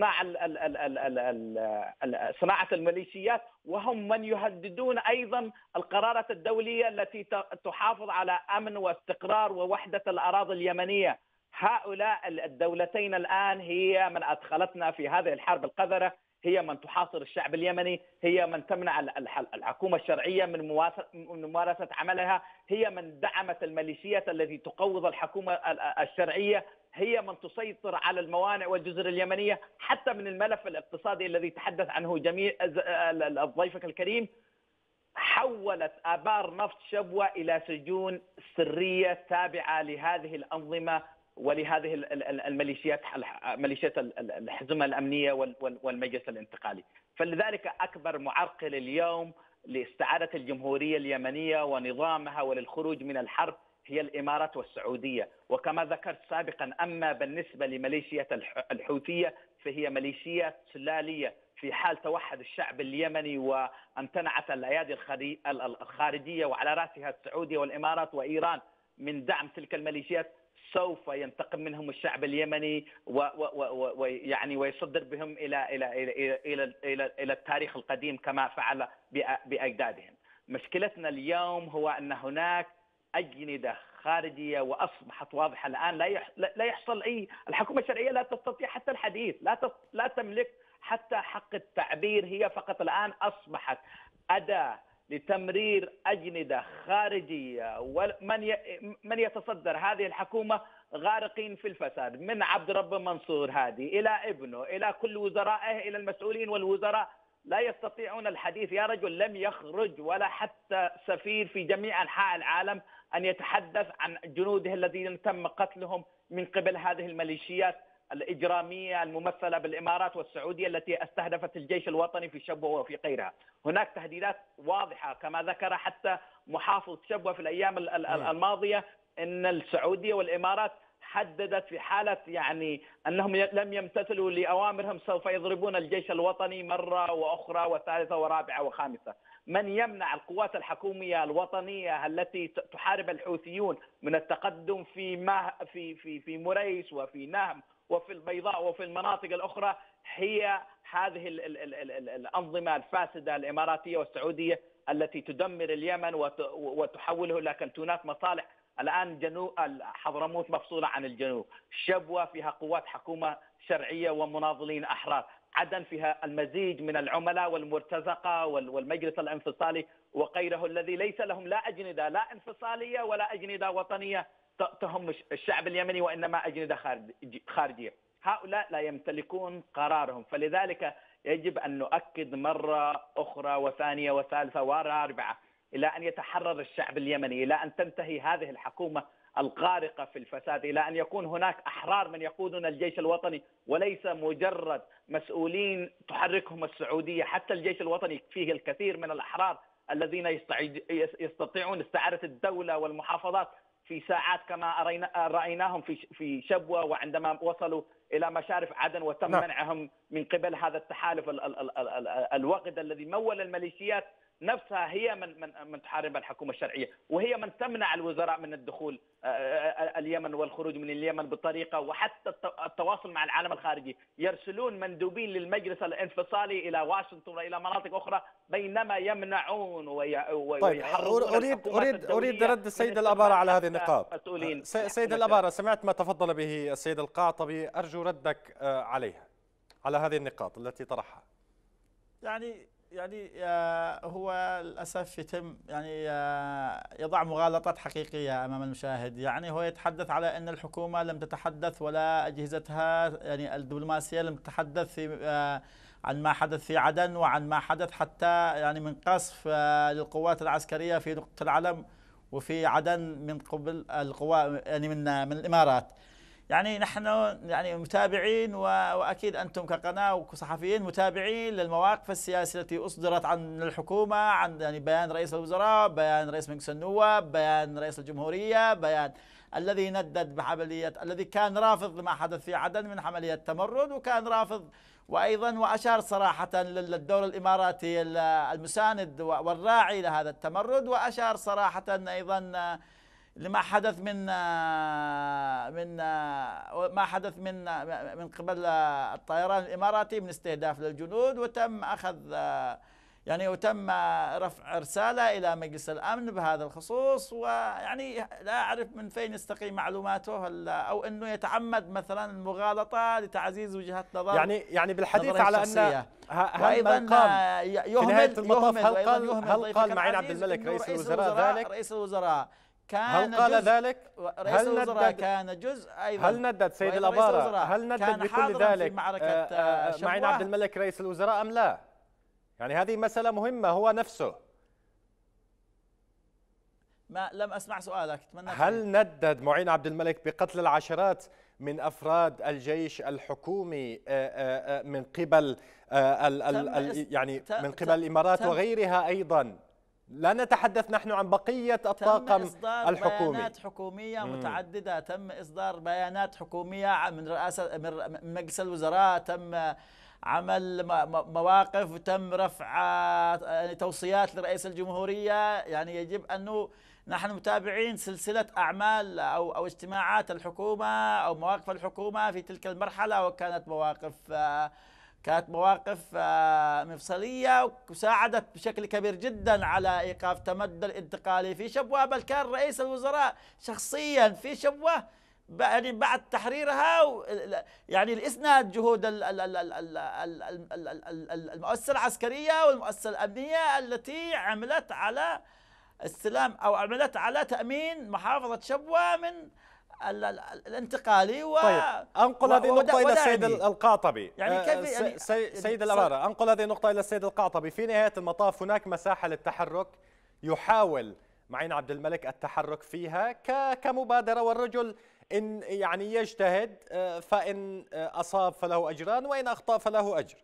صناعة الميليشيات، وهم من يهددون أيضا القرارات الدولية التي تحافظ على أمن واستقرار ووحدة الأراضي اليمنية. هؤلاء الدولتين الآن هي من أدخلتنا في هذه الحرب القذرة، هي من تحاصر الشعب اليمني، هي من تمنع الحكومة الشرعية من ممارسة عملها، هي من دعمت الميليشيات التي تقوض الحكومة الشرعية، هي من تسيطر على الموانئ والجزر اليمنية. حتى من الملف الاقتصادي الذي تحدث عنه جميع ضيفك الكريم، حولت آبار نفط شبوة إلى سجون سرية تابعة لهذه الأنظمة ولهذه الميليشيات، ميليشيات الحزمة الأمنية والمجلس الانتقالي. فلذلك أكبر معرقل اليوم لاستعادة الجمهورية اليمنية ونظامها وللخروج من الحرب هي الإمارات والسعودية. وكما ذكرت سابقا، أما بالنسبة لميليشيات الحوثية فهي ميليشيات سلالية. في حال توحد الشعب اليمني وامتنعت الأيادي الخارجية وعلى رأسها السعودية والإمارات وإيران من دعم تلك الميليشيات، سوف ينتقم منهم الشعب اليمني ويعني ويصدر بهم إلى التاريخ القديم كما فعل بأجدادهم. مشكلتنا اليوم هو أن هناك أجندة خارجية وأصبحت واضحة الآن. لا يحصل الحكومة الشرعية لا تستطيع حتى الحديث، لا تملك حتى حق التعبير. هي فقط الآن أصبحت أداة لتمرير أجندة خارجية، ومن يتصدر هذه الحكومة غارقين في الفساد، من عبد رب منصور هادي إلى ابنه إلى كل وزرائه إلى المسؤولين والوزراء. لا يستطيعون الحديث. يا رجل، لم يخرج ولا حتى سفير في جميع أنحاء العالم أن يتحدث عن جنوده الذين تم قتلهم من قبل هذه الميليشيات الإجرامية الممثلة بالإمارات والسعودية التي استهدفت الجيش الوطني في شبوة وفي غيرها. هناك تهديدات واضحة كما ذكر حتى محافظ شبوة في الأيام الماضية، أن السعودية والإمارات حددت في حالة أنهم لم يمتثلوا لأوامرهم سوف يضربون الجيش الوطني مرة وأخرى وثالثة ورابعة وخامسة. من يمنع القوات الحكومية الوطنية التي تحارب الحوثيون من التقدم في مريس وفي نهم وفي البيضاء وفي المناطق الأخرى هي هذه الأنظمة الفاسدة الإماراتية والسعودية التي تدمر اليمن وتحوله إلى كنتونات مصالح. الآن جنوب حضرموت مفصولة عن الجنوب، شبوة فيها قوات حكومة شرعية ومناضلين أحرار، عدن فيها المزيج من العملاء والمرتزقة والمجلس الانفصالي وغيره الذي ليس لهم لا أجندة لا انفصالية ولا أجندة وطنية تهم الشعب اليمني، وإنما أجندة خارجية. هؤلاء لا يمتلكون قرارهم، فلذلك يجب أن نؤكد مرة أخرى وثانية وثالثة ورابعة إلى أن يتحرر الشعب اليمني، إلى أن تنتهي هذه الحكومة الغارقة في الفساد، إلى أن يكون هناك أحرار من يقودون الجيش الوطني وليس مجرد مسؤولين تحركهم السعودية. حتى الجيش الوطني فيه الكثير من الأحرار الذين يستطيعون استعادة الدولة والمحافظات في ساعات كما رأيناهم في شبوة، وعندما وصلوا إلى مشارف عدن وتم منعهم من قبل هذا التحالف الوغد الذي مول الميليشيات نفسها، هي من تحارب الحكومة الشرعية، وهي من تمنع الوزراء من الدخول اليمن والخروج من اليمن بطريقة، وحتى التواصل مع العالم الخارجي. يرسلون مندوبين للمجلس الانفصالي إلى واشنطن وإلى مناطق أخرى، بينما يمنعون ويحرضون أريد رد السيد الأبارة على هذه النقاط. سيد الأبارة، سمعت ما تفضل به السيد القعطبي، أرجو ردك عليها، على هذه النقاط التي طرحها. يعني هو للأسف يتم يضع مغالطات حقيقية أمام المشاهد. يعني هو يتحدث على أن الحكومة لم تتحدث ولا أجهزتها الدبلوماسية لم تتحدث عن ما حدث في عدن، وعن ما حدث حتى من قصف للقوات العسكرية في نقطة العلم وفي عدن من قبل القوات من الإمارات. نحن متابعين، واكيد انتم كقناه وكصحفيين متابعين للمواقف السياسيه التي اصدرت عن الحكومه، عن بيان رئيس الوزراء، بيان رئيس مجلس النواب، بيان رئيس الجمهوريه، بيان الذي ندد بعمليه الذي كان رافض لما حدث في عدن من عمليه تمرد، وكان رافض وايضا واشار صراحه للدور الاماراتي المساند والراعي لهذا التمرد، واشار صراحه ايضا لما حدث من قبل الطيران الاماراتي من استهداف للجنود، وتم اخذ وتم رفع رساله الى مجلس الامن بهذا الخصوص. لا اعرف من فين يستقي معلوماته، او انه يتعمد مثلا المغالطه لتعزيز وجهه نظر. يعني بالحديث على ان وايضا هل قال معين عبد الملك رئيس الوزراء ذلك؟ رئيس الوزراء هل قال ذلك؟ رئيس الوزراء كان جزء أيضا. هل ندد سيد الأبارة؟ هل ندد بكل ذلك معين عبد الملك رئيس الوزراء أم لا؟ هذه مسألة مهمة. هو نفسه لم أسمع سؤالك. هل ندد معين عبد الملك بقتل العشرات من أفراد الجيش الحكومي من قبل من قبل الإمارات وغيرها أيضا؟ لا نتحدث نحن عن بقية الطاقم الحكومي. بيانات حكومية متعددة، تم إصدار بيانات حكومية من رئاسة من مجلس الوزراء، تم عمل مواقف، وتم رفع توصيات لرئيس الجمهورية. يجب أنه نحن متابعين سلسلة أعمال أو اجتماعات الحكومة أو مواقف الحكومة في تلك المرحلة، وكانت مواقف مفصلية وساعدت بشكل كبير جدا على إيقاف تمدد الانتقالي في شبوة. بل كان رئيس الوزراء شخصيا في شبوة بعد تحريرها، لإسناد جهود المؤسسة العسكرية والمؤسسة الأمنية التي عملت على استلام أو عملت على تأمين محافظة شبوة من الانتقالي طيب انقل هذه النقطة إلى السيد القعطبي. يعني كيف يعني سيد الأمارة، انقل هذه النقطة إلى السيد القعطبي. في نهاية المطاف هناك مساحة للتحرك، يحاول معين عبد الملك التحرك فيها كمبادرة، والرجل إن يعني يجتهد فإن أصاب فله أجران وإن أخطأ فله أجر.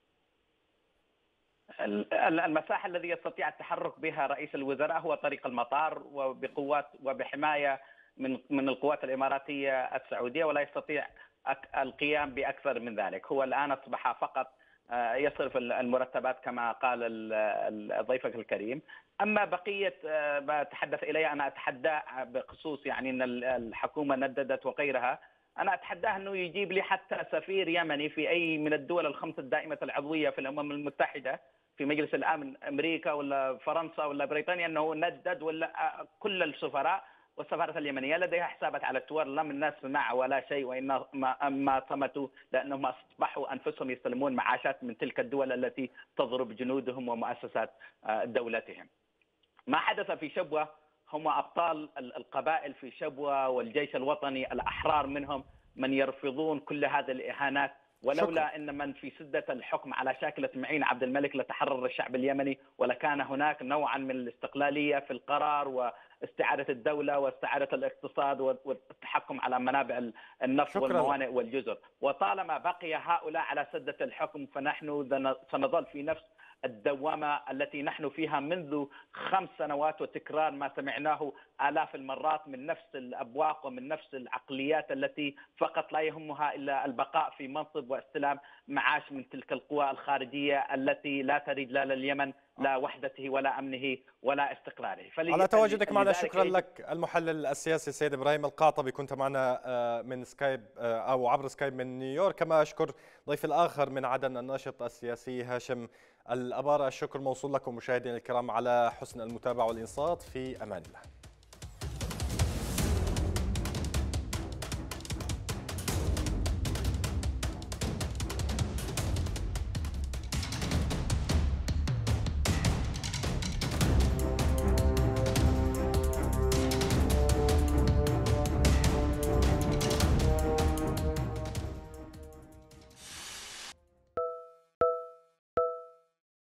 المساحة الذي يستطيع التحرك بها رئيس الوزراء هو طريق المطار، وبقوات وبحماية من القوات الإماراتية السعودية، ولا يستطيع القيام بأكثر من ذلك. هو الآن أصبح فقط يصرف المرتبات كما قال ضيفك الكريم. أما بقية ما تحدث إلي أنا أتحدى بخصوص يعني أن الحكومة نددت وغيرها، أنا أتحداه أنه يجيب لي حتى سفير يمني في أي من الدول الخمس الدائمة العضوية في الأمم المتحدة، في مجلس الأمن، أمريكا ولا فرنسا ولا بريطانيا، أنه ندد، ولا كل السفراء والسفارة اليمنية لديها حسابات على التويتر، لم الناس سمع ولا شيء، وإنما صمتوا لأنهم أصبحوا أنفسهم يستلمون معاشات من تلك الدول التي تضرب جنودهم ومؤسسات دولتهم. ما حدث في شبوة هم أبطال القبائل في شبوة والجيش الوطني الأحرار منهم من يرفضون كل هذه الإهانات، ولولا أن من في سدة الحكم على شاكلة معين عبد الملك لتحرر الشعب اليمني، ولكان هناك نوعا من الاستقلالية في القرار واستعادة الدولة واستعادة الاقتصاد والتحكم على منابع النفط والموانئ والجزر. وطالما بقي هؤلاء على سدة الحكم فنحن سنظل في نفس الدوامة التي نحن فيها منذ 5 سنوات، وتكرار ما سمعناه آلاف المرات من نفس الأبواق ومن نفس العقليات التي فقط لا يهمها إلا البقاء في منصب واستلام معاش من تلك القوى الخارجية التي لا تريد لا لليمن لا وحدته ولا أمنه ولا استقراره. على تواجدك معنا شكرا لك المحلل السياسي السيد إبراهيم القعطبي، كنت معنا من سكايب أو عبر سكايب من نيويورك. كما أشكر ضيف الآخر من عدن الناشط السياسي هاشم الأبارة. الشكر موصول لكم مشاهدينا الكرام على حسن المتابعة والإنصات. في أمان الله.